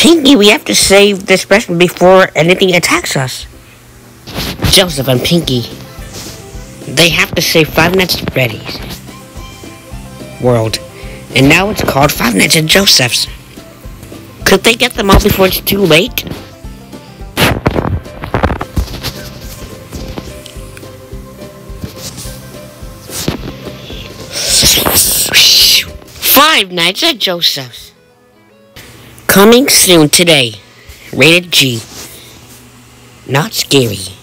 Pinky, we have to save this person before anything attacks us. Joseph and Pinky. They have to save Five Nights at Freddy's world. And now it's called Five Nights at Joseph's. Could they get them all before it's too late? Five Nights at Joseph's. Coming soon today. Rated G. Not scary.